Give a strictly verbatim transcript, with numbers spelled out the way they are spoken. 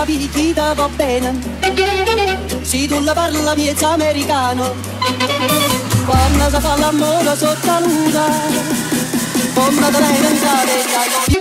capire chi ti va bene. Se tu la parla miezza americano, quando si fa l'amore sotto la luna, come te l'hai in Italia.